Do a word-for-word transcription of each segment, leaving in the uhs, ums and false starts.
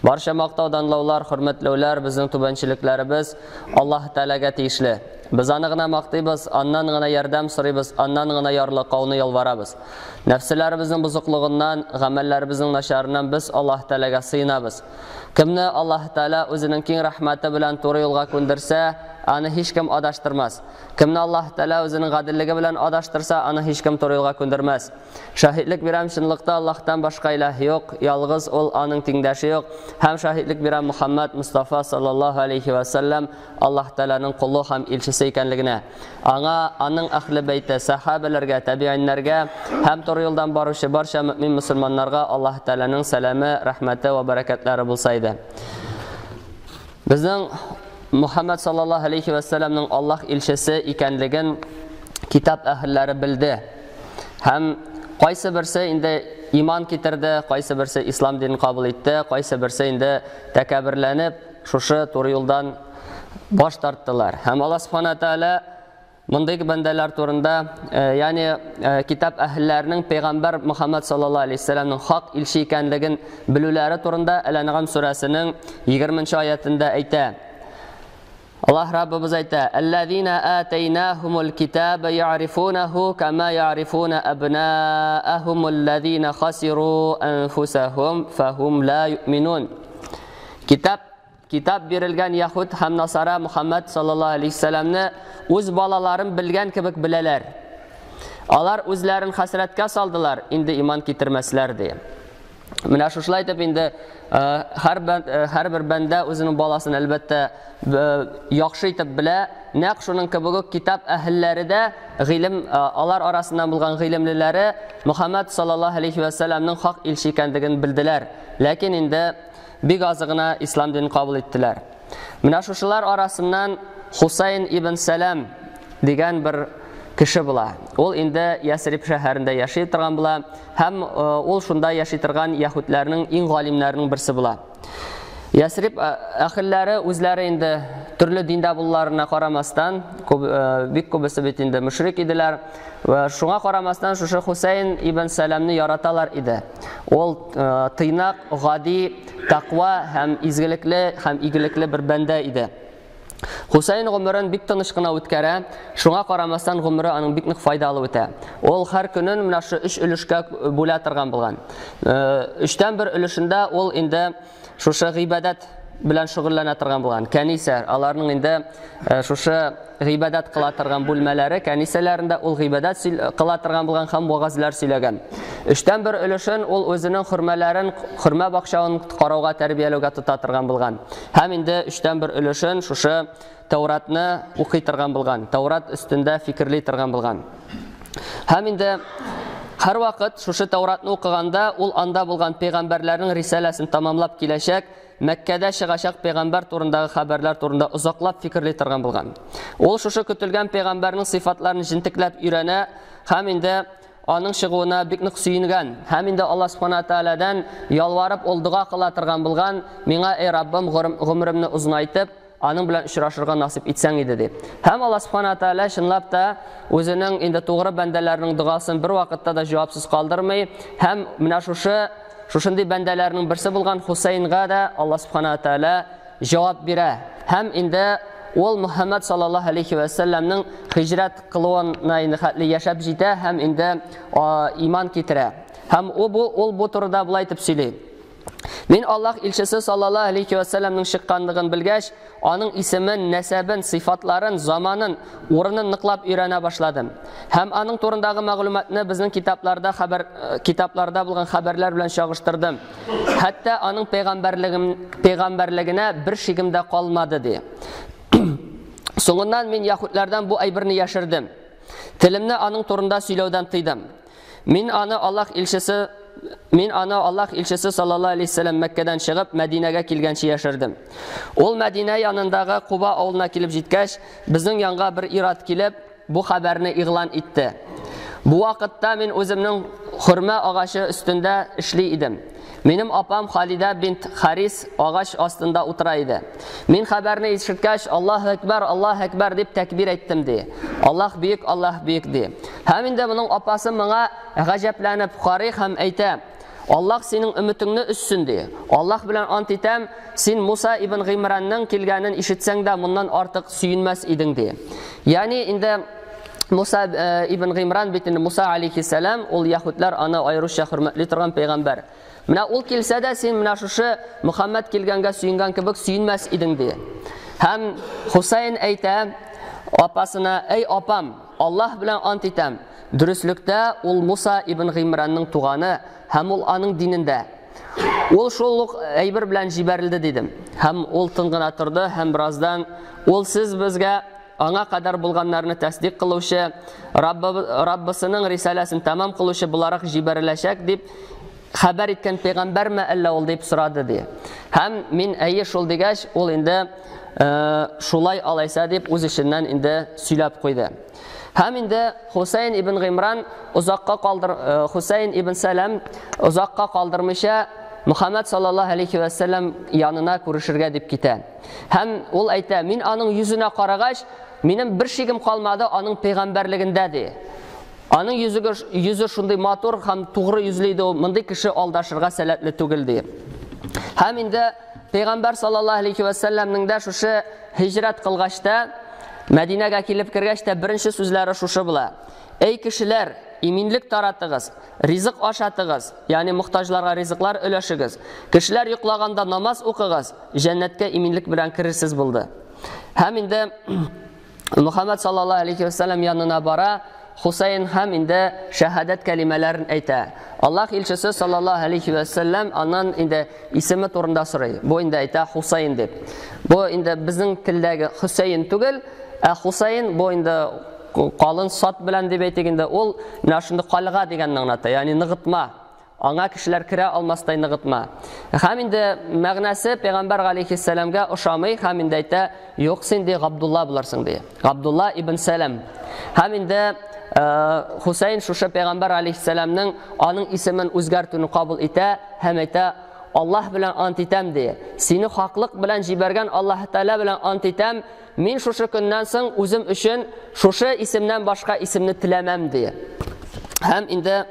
Barcha maqtovdanlovlar, hurmatlowlar, bizning tubanchiliklarimiz Alloh taolaga tegishli. Biz anig'ina maqtaymiz, andan g'ina yordam so'raymiz, andan g'ina yorliqovni yolvaramiz. Nafslarimizning buzuqligidan, g'amallarimizning nasharidan biz Alloh taolaga sığınamiz. Kimni Alloh taolo o'zining keng rahmati bilan to'g'ri yo'lga ko'ndirsa, ani hech kim adashtirmas. Kimni Alloh taolo o'zining adilligi bilan adashtirsa, ani hech kim to'g'ri yo'lga ko'ndirmas. Shahidlik beram shunliqda Allohdan boshqa iloh yo'q, yolg'iz ol aning tengdoshi yo'q. Ham shahidlik beram Muhammad Mustafa sallallohu alayhi va sallam Alloh taolaning quli ham elchisi ekanligini, anga, aning ahli bayti, sahabalarga, tabiinlarga, ham to'g'ri yo'ldan boruvchi barcha mu'min musulmonlarga Alloh taolaning salami, rahmati va barakatlari bo'lsa edi. Bizning Muhammad sallallohu alayhi va sallamning Alloh elchisi ekanligini kitob ahllari bildi. Ham qaysi birsi endi iymon keltirdi, qaysi birsi islom dinini qabul etdi, qaysi birsi endi takabbirlanib, shusha to'g'ri yo'ldan bosh tortdilar. Ham Alloh subhanahu taolo bunday bandalar to'rinda, e, ya'ni e, kitob ahllarining payg'ambar Muhammad sallallohu alayhi vasallamning haq elchi ekanligini bilulari to'rinda Al-An'am surasining yigirmanchi oyatida aytadi. Allah Rabbimiz aytadi: "Allazina ataynahumul kitaba ya'rifunahu kama ya'rifuna abna'ahum allazina khasiru anfusahum fahum la yu'minun." Kitob Kitap berilgan Yahud ham Nasara Muhammad sallallohu alayhi vasallamni o'z bolalarim bilgan kibik bilalar. Ular o'zlarini hasratga soldilar, endi iymon keltirmaslar deya. Mana shular aytib endi har har bir banda o'zining bolasini albatta yaxshi etib bila, naq shuning kibik kitob ahillarida ilm, ular orasidan bo'lgan ilmlilari Muhammad sallallohu alayhi vasallamning haq elchi ekanligini bildilar. Lekin endi big ozig'ina islom dinini qabul etdilar. Mana shular orasidan Husayn ibn Salam degan bir kishi bo'lar. Ol endi Yasrib shaharida yashab turgan bo'lar. Ham ol shunda yashab turgan yahudlarning eng g'olimlarining birisi bo'lar. Yasrib ahillari o'zlari endi turli dinda bo'llarına qaramasdan, bik ko'bisi betinde mushrik edilar va shunga qaramasdan shu Husayn ibn Salamni yaratalar edi. Ol tiynaq, g'adi, taqvo ham izgilikli, ham igilikli bir banda edi. Husayn umrin bik tinchgina o'tkara, shunga qaramasdan umri aning bik foydali o'ta. Ol har kuni mana shu ish ulushga bo'la turgan bo'lgan. uchdan bir ulushida ol endi shu g'ibodat bilan shug'ullana turgan bo'lgan. Kanisa, ularning endi shu g'ibodat qila turgan bo'lmalari, kanisalarida ol g'ibodat qila turgan bo'lgan ham bo'g'azlar silagan. uchdan bir ulushin ol o'zining xurmalarini, xurma bog'chasini qarovga tarbiyalaga tuta turgan bo'lgan. Ham endi uchdan bir ulushin shu Tavratni o'qiy turgan bo'lgan. Tavrat ustida fikrli turgan bo'lgan. Ham endi har vaqt shu Tavratni o'qiganda ol anda bo'lgan payg'ambarlarning risolasini tamomlab kelashak, Makkada shig'ashaq payg'ambar to'rindagi xabarlar to'rinda uzoqlab fikrli turgan bo'lgan. Ol shu kutilgan payg'ambarning sifatlarini jintiklab o'rana, ham endi onun shig'una bikniq suyingan, ham endi Alloh subhanahu taoladan yolvorib oldiga qila turgan bo'lgan, menga ey Rabbim umrimni uzunaytib, aning bilan uchrashishga nasib etsang edi deb. Ham Alloh subhanahu taolo shunlab da o'zining endi to'g'ri bandalarining duosini bir vaqtda da javobsiz qoldirmay, ham mana shu shunday bandalarning birisi bo'lgan Husaynga da Alloh subhanahu taolo javob bera. Ham endi ol Muhammad sallallohu alayhi va sallamning hijrat qiluvini yashab jita, ham endi iymon keltira. Ham u bu ol bu turda bulay aytib söyleydi: Men Alloh elchisi sallallohu alayhi va sallamning chiqqanligini bilgach, onun ismin, nasabin, sifatlarin, zamanin, o'rnini niqlab o'rana boshladim. Ham aning to'rindagi ma'lumotni bizning kitoblarda xabar kitoblarda bo'lgan xabarlar bilan shog'ishtirdim. Hatto aning payg'ambarligini payg'ambarligina bir shigimda qolmadi de. So'ngidan men yahudlardan bu aybirni yashirdim. Tilimni aning to'rinda so'ylovdan tiydim. Men ana Alloh elchisi Men ana Alloh elchisi sallallohu alayhi vasallam Makkadan chiqib Madinaga kelgancha yashirdim. Ol Madina yonidagi Quba ovuluna kelib jetgach, bizning yonga bir irot kelib, bu xabarni e'lon etdi. Bu vaqtda men o'zimning xurma og'ashi ustida ishli edim. Menim opam Xolida bint Haris og'ash ostida o'tiraydi. Men xabarni eshitgach, Allohu akbar, Allohu akbar deb takbir aytdim de. Alloh buyuk, Alloh buyuk de. Ham endi buning opasi menga g'ajablanib, qori ham ayta: Аллаһ синең өмитеңне өссен ди. Аллаһ белән ант итәм, син Муса ибн Гимранның килгәнен ишетсәң дә моннан артык сөенмәс идең ди. Ягъни инде Муса ибн Гимран бит инде Муса алейхиссалам, ул яһудлар аны айрыша хөрмәтле торган пәйгамбер. Менә ул килсә дә син менә шушы Мөхәммәд килгәнгә сөенгән кебек сөенмәс идең ди. Һәм Хусайн әйтә апасына: "Эй апам, Аллаһ белән ант итәм, дөреслектә ул Муса ибн Гимранның туганы һәм ул аның динендә. Ул шул ук әйбер белән җибәрелде" дидем. Һәм ул тын гына торды һәм бераздан: "Ул сез безгә аңа кадәр булганнарны тәсдиқ кылучы, Раббысының рисаләсен тәмам кылучы буларак җибәреләчәк" дип хәбәр иткән пәйгамбәрме әллә ул дип сорады ди. Һәм мин әйе шул дигәч, ул инде шулай алайса дип үз эшеннән инде сөйләп куйды. Һәм инде Хусайн ибн Гимран узакка калдыр Хусайн ибн Салам узакка калдырмыйча Мөхәммәд саллаллаһу алейхи ва саллям янына күрешергә дип китә. Һәм ул әйтә: "Мин аның йөзенә карагач, минем бер шигем калмады аның пәйгамбәрлегендә" ди. Аның йөзеге йөзе шундый матур һәм тугры йөзле иде, мондый кеше алдашырга сәләтле түгел ди. Һәм инде Пәйгамбәр саллаллаһу алейхи ва саллямның да шушы һиҗрат кылгачта, Мәдинәгә килеп кергәч тә беренче сүзләре шушы була: "Эй кешеләр, иминлек таратыгыз, ризык ашатыгыз, ягъни мохтаҗларга ризыклар өләшегез. Кешеләр йоклаганда намаз укыгыз, җәннәткә иминлек белән кирерсез" булды. Һәм инде Мөхәммәд саллаллаһу алейхи ва саллям янына бара, Хусайн һәм инде шәһадәт кәлимәләрен әйтә. Аллаһ илчесе саллаллаһу алейхи ва саллям аннан инде исеме турында сорый. Бу инде әйтә Хусайн дип. Бу инде безнең телдәге Хусайн түгел, ә Хусайн бу инде калын сат белән дип әйтик инде, ул менә шундый калга дигәнне аңлата, ягъни ныгытма. Аңа кешеләр керә алмастай ныгытма. Һәм инде мәгънәсе Пәйгамбәр алейхиссаламга ошамый, һәм инде әйтә: "Юк, син ди Габдулла булырсың" ди. Габдулла ибн Салам. Һәм инде Хусайн шушы Пәйгамбәр алейхиссаламның аның исемен үзгәртүне кабул итә һәм әйтә: "Аллаһ белән ант итәм" ди. "Сине хаклык белән җибәргән Аллаһ Тәгалә белән ант итәм, мин шушы көннән соң үзем өчен шушы исемнән башка исемне теләмәм" ди. Һәм инде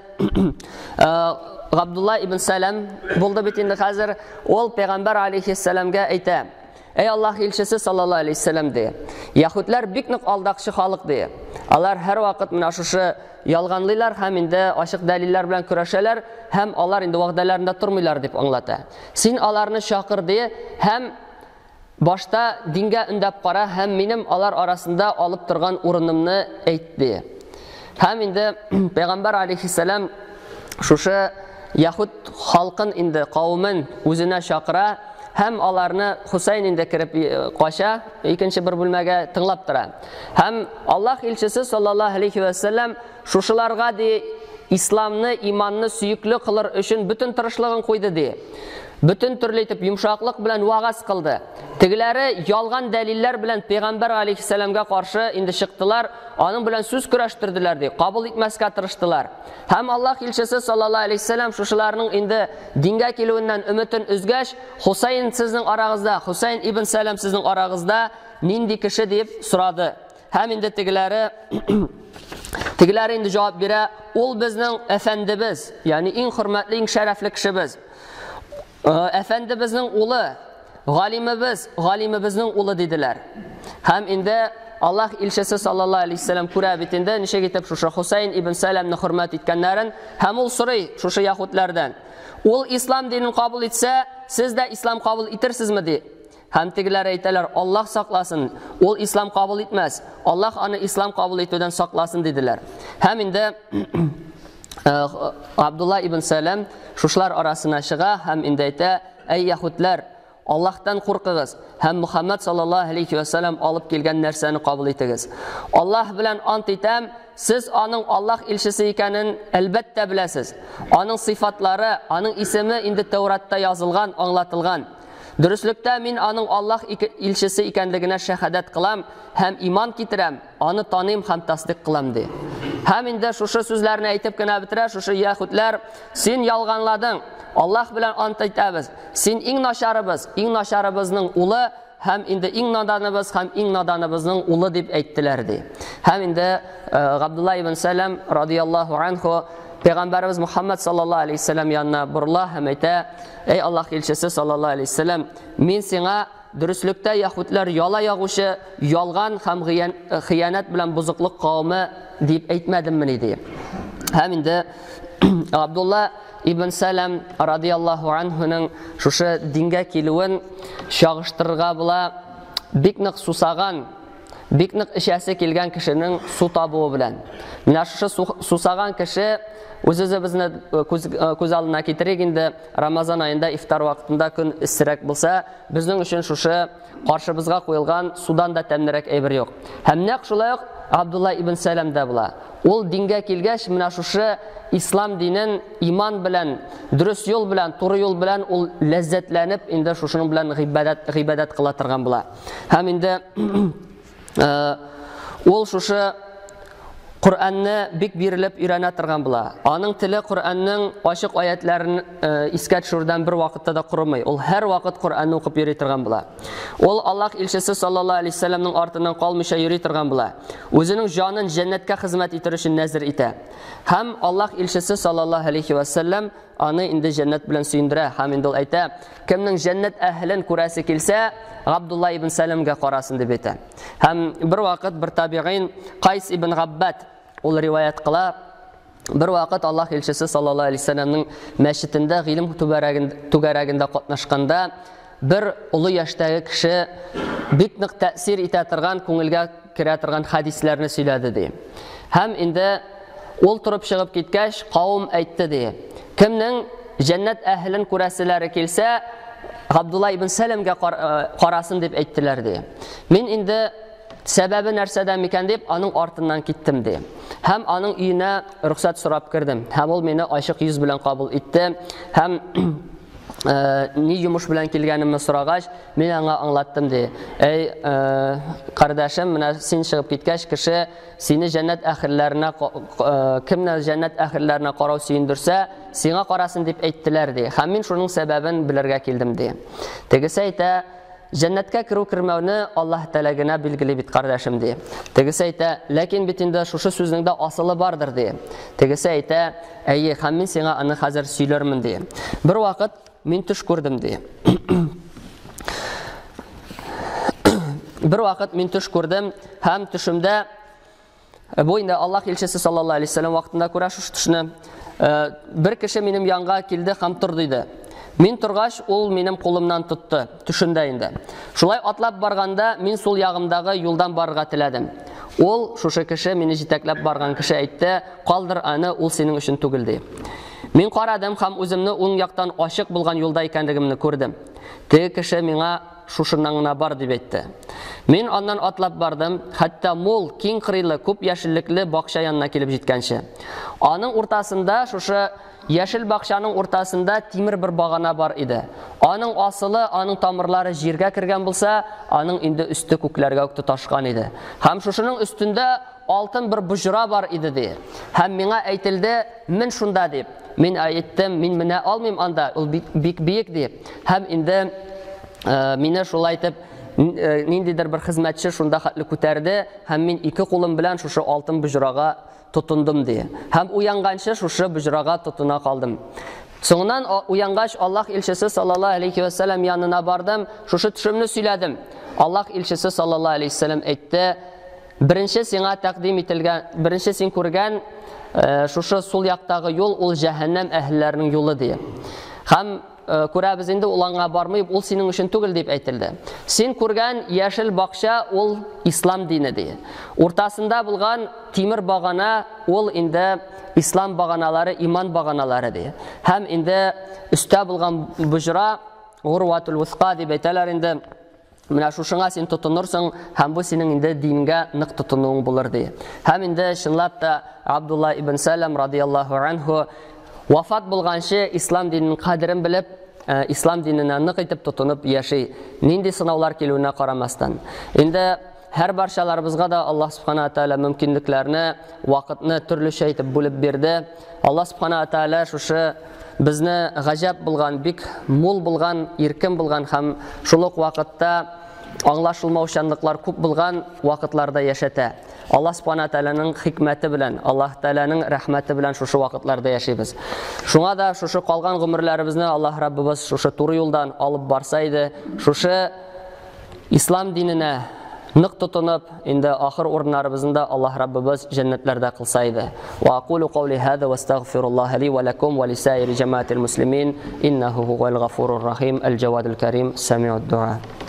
Габдулла ибн Салам булды бит инде хәзер, ул Пәйгамбәр алейхиссаламга әйтә: "Эй Аллаһ илчесе саллаллаһу алейхи салам" ди. "Яһудлар бик нык алдакчы халык" ди. Алар һәр вакыт менә шушы ялганлыйлар һәм инде ачык дәлилләр белән көрәшәләр һәм алар инде вәгъдәләрендә тормыйлар дип аңлата. "Син аларны чакыр" ди һәм башта дингә өндәп кара һәм минем алар арасында алып торган урынымны әйт" ди. Һәм инде Пәйгамбәр алейхиссалам шушы яһуд халкын инде кавымын үзенә чакыра һәм аларны Хусайн инде кирип кача, икенче бер бүлмәгә тыңлап тора. Һәм Аллаһ илчесе саллаллаһу алейхи ва саллям шушыларга ди исламны, иманны сөйүкле кылыр өчен бүтән тырышлыгын куйды ди. Бүтән төрле итеп йомшаклык белән вагаз кылды. Тегеләре ялган дәлилләр белән Пәйгамбәр алейхиссаламга каршы инде чыктылар, аның белән сүз көрәштерделәр ди, кабул итмәскә тырыштылар. Һәм Аллаһ илчесе саллаллаһу алейхи салам шушыларның инде дингә килүеннән өмөтен үзгәч, "Хусайн сезнең арагызда, Хусайн ибн Салам сезнең арагызда нинди кеше" дип сорады. Һәм инде тегеләре тегеләре инде җавап бирә: "Ул безнең әфәндебез, ягъни иң хөрмәтле, иң шәрәфле кешебез. Әфәндебезнең улы, галимебез, галимебезнең улы" диделәр. Һәм инде Аллаһ илчесе саллаллаһу алейхи салам күрә бит инде ничек итеп шушы Хусайн ибн Саламны хөрмәт иткәннәрен, һәм ул сорый шушы яһудлардан: "Ул ислам динен кабул итсә, сез дә ислам кабул итерсезме?" ди. Һәм тегеләр әйтәләр: "Аллаһ сакласын, ул ислам кабул итмәс. Аллаһ аны ислам кабул итүдән сакласын" диделәр. Һәм инде Абдулла ибн Салам шушлар арасына чыга һәм инде әйтә: "Эй яһудлар, Аллаһтан куркыгыз һәм Мөхәммәд саллаллаһу алейхи ва саллям алып килгән нәрсәне кабул итегез. Аллаһ белән ант итәм, сез аның Аллаһ илчесе икәнен әлбәттә беләсез. Аның сыйфатлары, аның исеме инде Тәуратта язылган, аңлатылган. Дөреслектә мин аның Аллаһ илчесе икәнлегенә шәһадәт кылам һәм иман китерәм, аны таныйм һәм тасдиq кылам" ди. Һәм инде шушы сүзләрне әйтеп кенә бетерә шушы яһудлар: "Син ялганладың, Аллаһ белән ант итәбез. Син иң начарыбыз, иң начарыбызның улы һәм инде иң наданыбыз һәм иң наданыбызның улы" дип әйттеләр ди. Һәм инде Габдулла ибн Салам радиллаһу анху Peygamberimiz Muhammed sallallahu aleyhi ve sellem yanına burla hem әйтә: "Ey Allah elçisi sallallahu aleyhi ve sellem, min сиңа dürüstlükte Yahudlar yala yağışı, yalgan hem хыянат bilen bozuklık kavmi deyip әйтмәдем mi diye." Hem indi Abdullah ibn Salam radiyallahu anhu'nun şuşu dinge kilüün şağıştırıga bula bik нык susağan, bik нык işesi kilgen kişinin su tabuğu bilen. Mina şuşu susağan kişi Өзі бізді көз алдына кетірек енді Рамазан айында ифтар вақытында күн істірек болса, біздің үшін шушы қаршыбызға қойылған судан да тәмнірек әйбір жоқ. Хәмнәк шулай Абдулла ибн Сәләм дә була. Ол динге килгәч, менә шушы ислам динен иман белән, дөрес юл белән, туры юл белән ул ләззәтләнеп, инде шушының белән гыйбадат гыйбадат кыла торган була. Һәм инде ул шушы Kur'an'ı bik birilip öğrenə торган була. Аның тілі Kur'an'ның ашық аятларын искә төшерүдән bir вакытта да курымый. Ул һәр вакыт Kur'an'ны укып йөри торган була. Ул Аллаһ илчесе саллаллаһу алейхи ва саллямның артыннан калмыйча йөри торган була. Үзенең җанын җәннәткә хезмәт итер өчен нәзер итә. Һәм Аллаһ илчесе саллаллаһу алейхи ва саллям аны инде җәннәт белән сөендерә. Һәм инде ул әйтә: "Кемнең җәннәт әһлен күрәсе килсә, Абдулла ибн Сәләмгә карасын" дип әйтә. Һәм bir вакыт bir табигыйн Кайс ибн Габбат ул риваят кыла. Bir вакыт Аллаһ илчесе саллаллаһу алейхи ва саллямның мәчетендә гыйлем түгәрәгендә катнашканда bir улы яшьтәге кеше бик нык тәэсир итә торган, күңелгә керә торган хадисләрне сөйләде ди. Һәм инде ул турып чыгып киткәч, кавым әйтте ди: "Кемнең җәннәт әһлен күрәселәре килсә, Абдулла ибн Сәләмгә карасын" дип әйттеләр ди. Мин инде Сәбәбе нәрсәдән микән дип аның артыннан киттем ди. Һәм аның өенә рөхсәт сорап кирдем. Һәм ул мине ачык йөз белән кабул итте. Һәм ни йомыш белән килгәнемне сорагач, мин аңа аңлаттым ди. "Эй, кардәшем, менә син чыгып киткәч, кеше сине җәннәт әһелләренә кемне җәннәт әһелләренә карау сөендерсә, сиңа карасын" дип әйттеләр ди. Һәм мин шуның сәбәбен белергә килдем ди. Тегесе әйтә: "Җәннәткә керү кермәүне Аллаһ Тәгалә генә билгели бит, кардәшем" ди. Тегесе әйтә: "Ләкин бит инде шушы сүзнең дә асылы бардыр" ди. Тегесе әйтә: "Әйе, һәм мин сиңа аны хәзер сөйләрмен" ди. Bir вакыт мин төш күрдем ди. Bir вакыт мин төш күрдем һәм төшемдә бу инде Аллаһ илчесе саллаллаһу алейхи ва саллям вакытында күрә шушы төшне. Bir кеше минем янга килде һәм торды диде. Мин торгач, ул минем кулымнан тотты, төшендә инде. Шулай атлап барганда, мин сул ягымдагы юлдан барырга теләдем. Ул, шушы кеше, мине җитәкләп барган кеше әйтте: "Калдыр аны, ул синең өчен түгел" ди. Мин карадым һәм үземне уң яктан ачык булган юлда икәнлегемне күрдем. Теге кеше миңа: "Шушыннан гына бар" дип әйтте. Мин аннан атлап бардым, хәтта мул, киң кырыйлы, күп яшеллекле бакча янына килеп җиткәнче. Аның уртасында, шушы яшел бакчаның уртасында тимер bir багана бар иде. Аның асылы, аның тамырлары җиргә кергән булса, аның инде үсте күкләргә үк тоташкан иде. Һәм шушының өстендә алтын bir буҗра бар иде ди. Һәм миңа әйтелде: "Мин шунда" дип. Мин әйттем: "Мин менә алмыйм анда, ул бик биек" дип. Һәм инде мине шулай итеп ниндидер bir хезмәтче шунда хәтле күтәрде, һәм мин ике кулым белән шушы алтын буҗрага тотындым ди. Һәм уянганчы шушы буҗрага тотына калдым. Соңыннан уянгач, Аллаһ илчесе саллаллаһу алейхи ва саллям янына бардым, шушы төшемне сөйләдем. Аллаһ илчесе саллаллаһу алейхи ва саллям әйтте: "Беренче сиңа тәкъдим ителгән, беренче син күргән шушы сул яктагы юл ул җәһәннәм әһелләренең юлы" ди. Һәм күрәбез инде ул аңа бармый, ул синең өчен түгел дип әйтелде. Син күргән яшел бакча ул ислам дине ди. Уртасында булган тимер багана ул инде ислам баганалары, иман баганалары ди. Һәм инде өстә булган буҗра урватул вусқа дип әйтәләр инде. Менә шушыңа син тотынырсың, һәм бу синең инде дингә нык тотынуың булыр ди. Һәм инде чынлап та Абдулла ибн Сәләм радиллаһу анһу вафат булганчы ислам диненең кадерен белеп, ислам диненә нык итеп тотынып яши, нинди сынаулар килүенә карамастан. Инде һәр барчаларыбызга да Аллаһ субхана тәгалә мөмкинлекләрне, вакытны төрлечә итеп бүлеп бирде. Аллаһ субхана тәгалә шушы безне гаҗәп булган, бик мул булган, иркем булган һәм шул ук вакытта аңлашылмаучанлыклар күп булган вакытларда яшәтә. Аллаһ Субхана Тәаләнең хикмәте белән, Аллаһ Тәаләнең рәхмәте белән шушы вакытларда яшибез. Шуңа да шушы калган гомерләребезне Аллаһ Раббыбыз шушы туры юлдан алып барса иде, шушы ислам диненә нык тотынып, инде ахыр урыннарыбызда Аллаһ Раббыбыз җәннәтләрдә кылса иде. Ва aqulu qawli hadha wa astaghfirullah li wa lakum wa li sa'iri jama'atil muslimin innahu huwal ghafurur rahim al jawadul karim sami'ud du'a.